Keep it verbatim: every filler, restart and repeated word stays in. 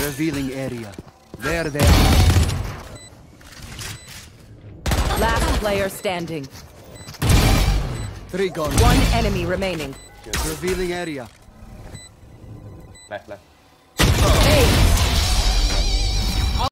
Revealing area. There they are. Last player standing. Three gone. One enemy remaining. Revealing area. Left, left.